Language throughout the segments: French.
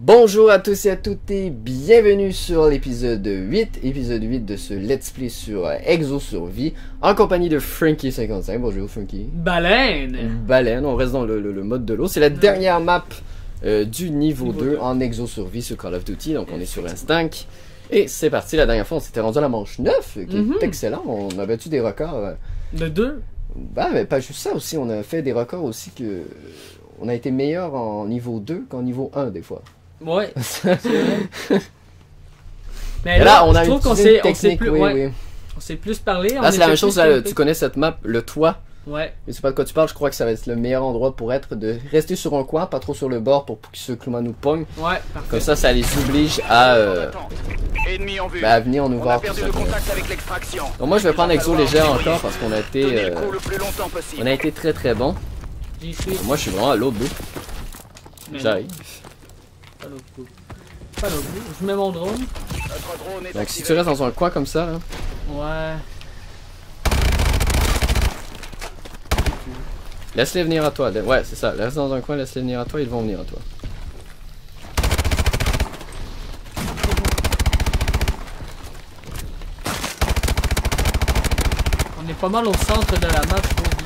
Bonjour à tous et à toutes et bienvenue sur l'épisode 8, de ce Let's Play sur Exo Survie, en compagnie de Frankie55. Bonjour Frankie. Baleine, on reste dans le mode de l'eau. C'est la dernière map du niveau 2 en Exo Survie sur Call of Duty, donc on est sur Instinct. Et c'est parti, la dernière fois on s'était rendu à la manche 9, qui est excellent, on a battu des records. De 2? Bah mais pas juste ça aussi, on a fait des records aussi que... On a été meilleur en niveau 2 qu'en niveau 1 des fois. Ouais, c'est vrai. Mais là, on a je trouve qu'on s'est plus, oui. On s'est plus parlé. Là, c'est la même chose, là, tu connais cette map, le toit. Ouais. Je sais pas de quoi tu parles, je crois que ça va être le meilleur endroit pour être de rester sur un coin, pas trop sur le bord pour que ce clouman nous pogne. Ouais, parfait. Comme ça les oblige à venir nous voir. Donc moi je vais prendre Exo légère encore parce qu'on a été très très bon. Moi je suis vraiment à l'autre bout. J'arrive. Pas l'autre bout. Pas l'autre bout. Je mets mon drone. Donc si tu restes dans un coin comme ça, là. Ouais. Laisse-les venir à toi. Ouais, c'est ça. Reste dans un coin, laisse-les venir à toi, ils vont venir à toi. On est pas mal au centre de la map, je trouve,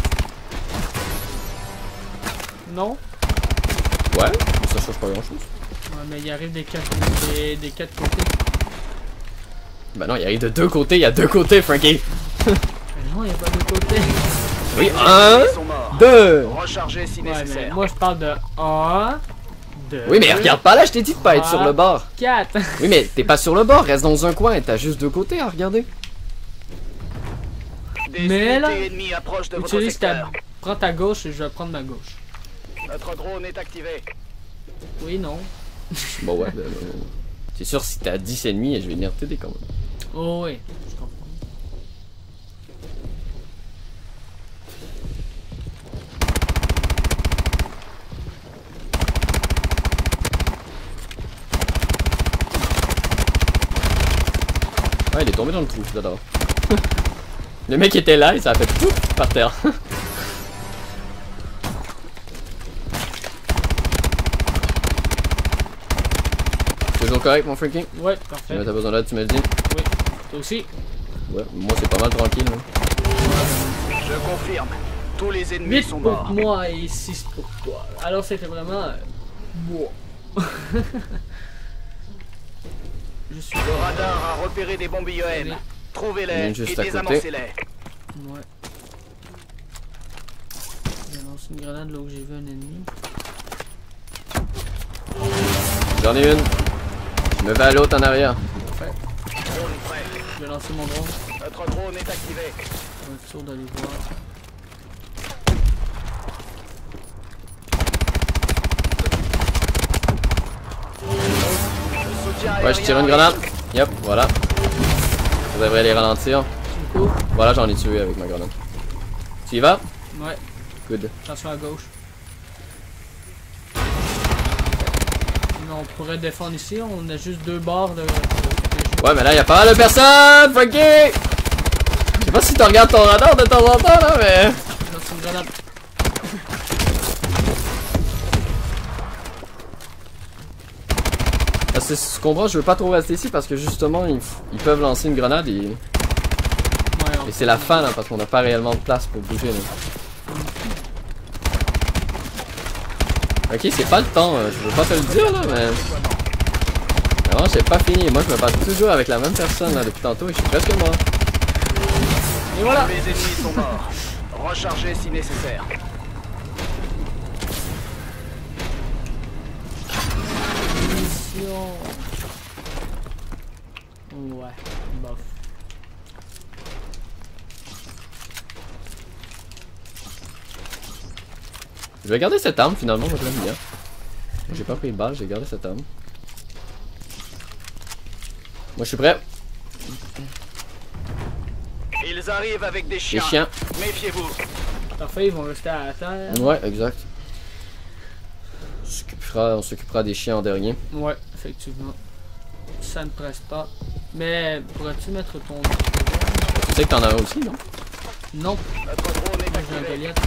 non? Non? Ouais, ça change pas grand-chose. Ouais, mais il arrive des quatre côtés. Bah non, il arrive de deux côtés, il y a deux côtés, Frankie. Mais non, il n'y a pas de côté. Oui, 1, 2. Recharger si nécessaire. Moi je parle de 1, 2. Oui, mais regarde pas là, je t'ai dit de pas être sur le bord. 4. Oui, mais t'es pas sur le bord, reste dans un coin et t'as juste deux côtés à regarder. Mais là, utilise prends ta gauche et je vais prendre ma gauche. Notre drone est activé. Oui, non. Bon, ouais, c'est sûr, si t'as 10 ennemis, je vais venir t'aider quand même. Oh, oui, je comprends. Ouais, il est tombé dans le trou, j'adore. Le mec était là et ça a fait tout par terre. Toujours correct, mon Frankie? Ouais, parfait. Si t'as besoin d'aide, tu me le dis. Oui, toi aussi? Ouais, moi c'est pas mal tranquille. Je confirme. Tous les ennemis 8 sont pour morts. moi et 6 pour toi. Alors c'était vraiment... moi. Je suis... Le radar a repéré des bombes IEM. Trouvez-les et désamorcez-les. Ouais. J'ai lancé une grenade là où j'ai vu un ennemi. J'en ai une. Je me vais à l'autre en arrière. Parfait. Drone prêt. Je vais lancer mon drone. Notre drone est activé. On va être sûr d'aller voir. Ouais, je tire une grenade. Yep, voilà. Ça devrait les ralentir. Voilà, j'en ai tué avec ma grenade. Tu y vas? Ouais. Good. Attention à gauche. On pourrait défendre ici, on a juste deux barres de... Ouais, mais là, il y a pas mal de personnes, Frankie! Je sais pas si tu regardes ton radar de temps en temps, là, mais... C'est une grenade. Parce que si tu comprends, je veux pas trop rester ici parce que justement, ils peuvent lancer une grenade et... Ouais, et c'est la fin, là, parce qu'on n'a pas réellement de place pour bouger, là. Ok, c'est pas le temps, je veux pas te le dire, là, mais... Non, j'ai pas fini. Moi, je me bats toujours avec la même personne, là, depuis tantôt et je suis presque mort. Et voilà! Les ennemis sont morts. Rechargez si nécessaire. Mission. Ouais, bof. Je vais garder cette arme, finalement, moi je l'aime bien. J'ai pas pris de balle, j'ai gardé cette arme. Moi, je suis prêt. Ils arrivent avec des chiens. Les chiens. Méfiez-vous. Parfait, ils vont rester à terre. Ouais, exact. On s'occupera des chiens en dernier. Ouais, effectivement. Ça ne presse pas. Mais pourrais-tu mettre ton... Tu sais que t'en as un aussi, non? Non. Notre drone est J'ai un activé. Goliath.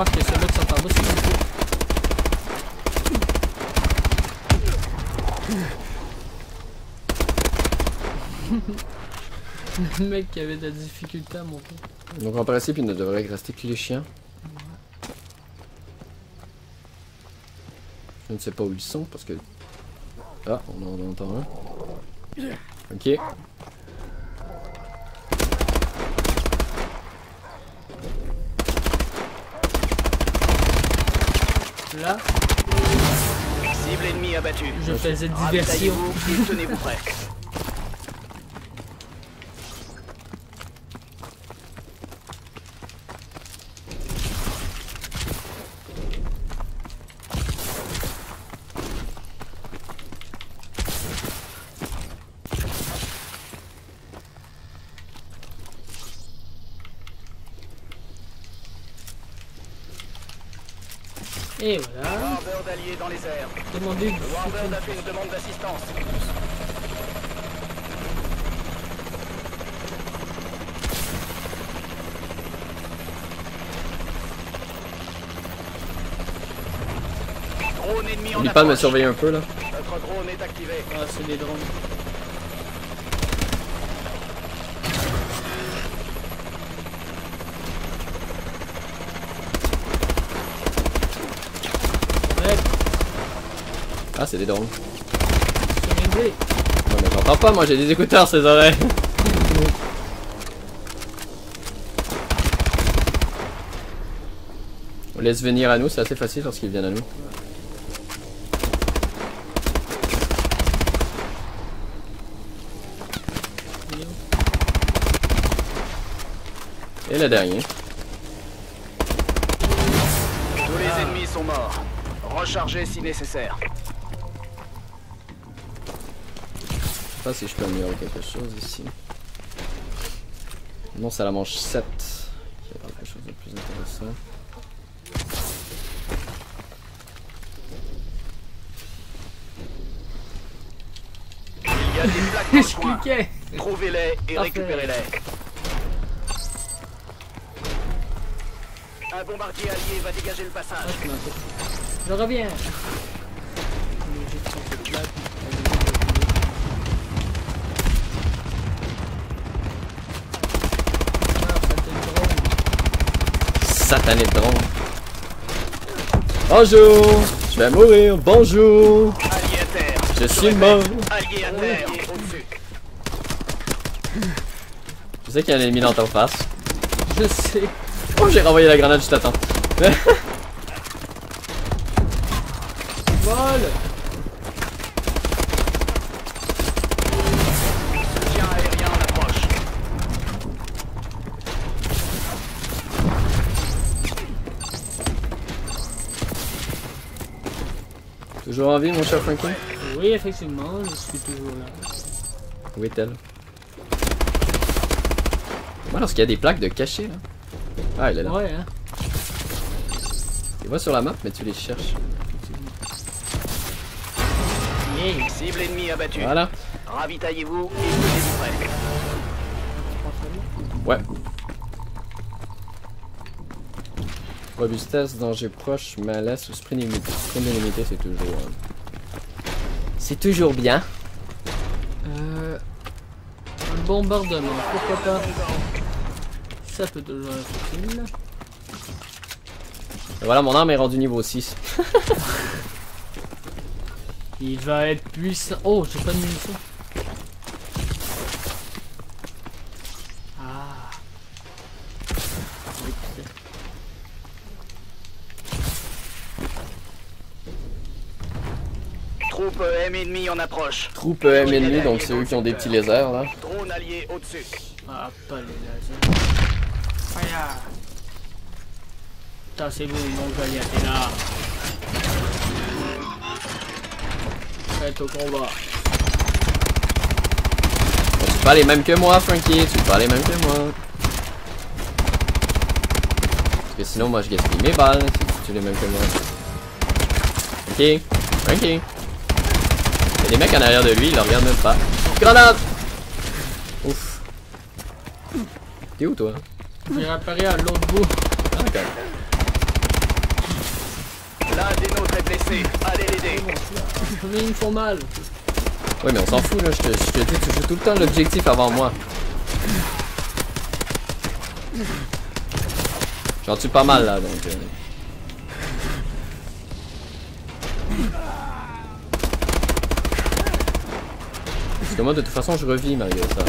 remarque que ceux-là qui sont en bas, c'est le mec qui avait de la difficulté à monter. Donc en principe, il ne devrait rester que les chiens. Je ne sais pas où ils sont parce que... Ah, on en entend un. Ok. Là. Cible ennemie abattue. Je faisais diversion. Tenez-vous prêts. Et voilà. Warbird allié dans les airs. Demandez. Warbird a fait une demande d'assistance. Drone ennemi en N'oublie pas de me surveiller un peu là. Notre drone est activé. Ah, c'est des drones. Ah, c'est des drones. C'est réglé. Non mais j'entends pas, moi j'ai des écouteurs ces oreilles. On laisse venir à nous, c'est assez facile lorsqu'ils viennent à nous. Et le dernier. Tous les ennemis sont morts. Rechargez si nécessaire. Je sais pas si je peux améliorer quelque chose ici. Non, c'est la manche 7. Il y a quelque chose de plus intéressant. Il y a des plaques dans le coin. Trouvez-les et récupérez-les. Un bombardier allié va dégager le passage. Je reviens. Satané de drone. Bonjour. Je vais mourir. Bonjour. Allié à terre. Je suis mort. Allié à terre. Au-dessus. Je sais qu'il y a un ennemi dans ta face. Je sais. Oh, j'ai renvoyé la grenade juste à temps. Vol. Soutien aérien en approche. Toujours en vie, mon cher Frankie? Oui, effectivement, je suis toujours là. Où est-elle? Moi, lorsqu'il y a des plaques de cachet, là. Ah, elle est là. Ouais, hein. Tu les vois sur la map, mais tu les cherches. Yeah. Cible ennemie abattue. Voilà. Ravitaillez-vous et tenez-vous prêts. Ouais. Robustesse, danger proche, malaise ou sprint illimité. Sprint illimité, c'est toujours... C'est toujours bien. Un bombardement, pourquoi pas. Ça peut toujours être utile. Et voilà, mon arme est rendue niveau 6. Il va être puissant. Oh, j'ai pas de munitions. Ah. Troupe M ennemi en approche. Troupe M ennemi, donc c'est eux qui ont des petits lasers là. Drone allié au-dessus. Ah, pas les lasers. Fire. Tassez-vous, mon Goliath est là. Faites au combat. Bon, tu pas les mêmes que moi, Frankie, tu pas les mêmes que moi. Parce que sinon, moi je gaspille mes balles si tu tues les mêmes que moi. Ok, Frankie. Il y a des mecs en arrière de lui, il le regarde même pas. Grenade! Ouf. T'es où toi? J'ai réapparu à l'autre bout. Ah, d'accord. avancé. Allez l'aider. Mais ils me font mal. Oui, mais on s'en fout là, je te dis, tu joues tout le temps l'objectif avant moi. J'en tue pas mal là donc. Parce que moi de toute façon je revis malgré ça.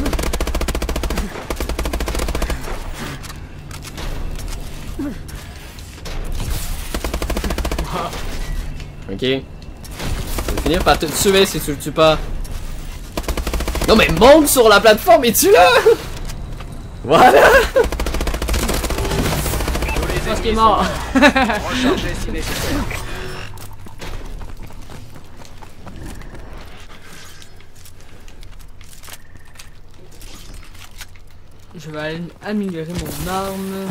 Ok. Je vais finir par te tuer si tu le tues pas. Non mais monte sur la plateforme et tue-le. Voilà. Je pense qu'il est mort. Rechargez si nécessaire. Je vais aller améliorer mon arme.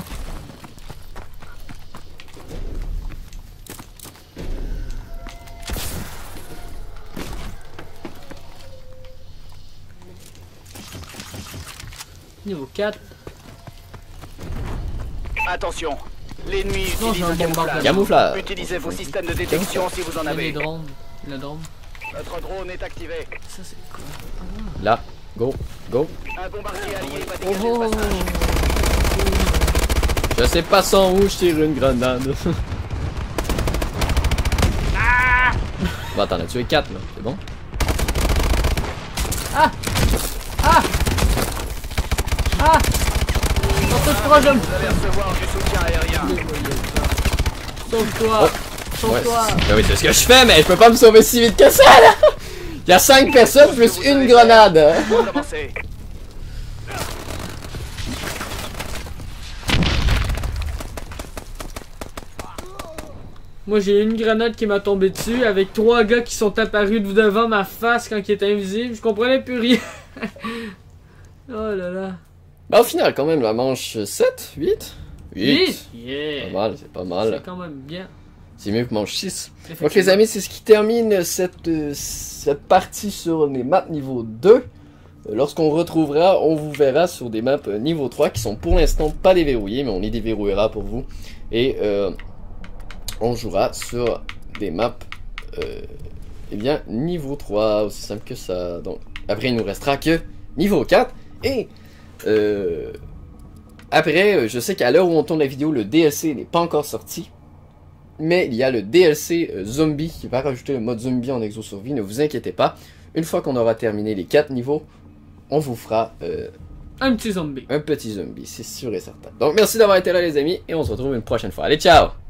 Niveau 4. Attention, l'ennemi utilise un camouflage. Camouflage. Utilisez vos systèmes de détection si vous en avez. Les drones. Le drone. Notre drone est activé. Ça c'est quoi? Là, go, go. Un bombardier allié va dégager Oh. le passage. Je sais pas sans où je tire une grenade. Bon, t'en as tué 4 là, c'est bon? Ah! Ah! Ah! Ils sont tous proches de moi. Vous allez recevoir du soutien aérien. Sauve-toi! Ouais, Sauve-toi! ben oui, c'est ce que je fais, mais je peux pas me sauver si vite que ça là! Il y a 5 personnes plus une grenade! Avancez. Moi j'ai une grenade qui m'a tombé dessus avec 3 gars qui sont apparus devant ma face quand il était invisible. Je comprenais plus rien. Oh là là. Bah au final quand même la manche 7, 8? 8? Yeah. Pas mal, c'est pas mal. C'est quand même bien. C'est mieux que manche 6. Donc les amis, c'est ce qui termine cette partie sur les maps niveau 2. Lorsqu'on retrouvera, on vous verra sur des maps niveau 3 qui sont pour l'instant pas déverrouillées, mais on les déverrouillera pour vous. Et on jouera sur des maps eh bien niveau 3, aussi simple que ça. Donc après il nous restera que niveau 4. Et après, je sais qu'à l'heure où on tourne la vidéo, le DLC n'est pas encore sorti. Mais il y a le DLC zombie qui va rajouter le mode zombie en exosurvie, ne vous inquiétez pas. Une fois qu'on aura terminé les 4 niveaux, on vous fera un petit zombie. Un petit zombie, c'est sûr et certain. Donc merci d'avoir été là les amis, et on se retrouve une prochaine fois. Allez, ciao!